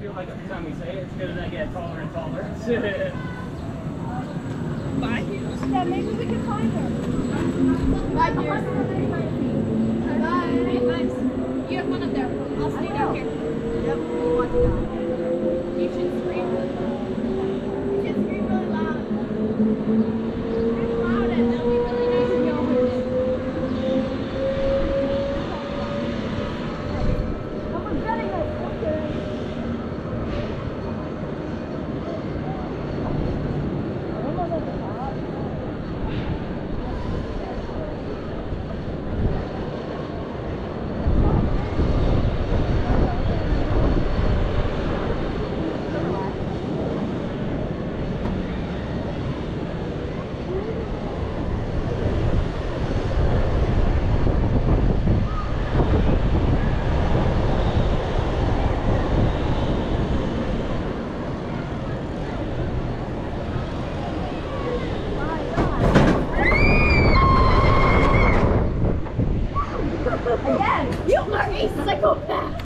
feel like every time we say it, it's good as I get taller and taller. Bye. Yeah, maybe we can find her. Bye, dear. Bye. Nice. You have fun up there. I'll stay down here. Yep, we'll watch it out. You should scream. You should scream really loud. Scream loud and that'll be really nice to go with it. I'm forgetting it. Okay. Again, you are a psychopath!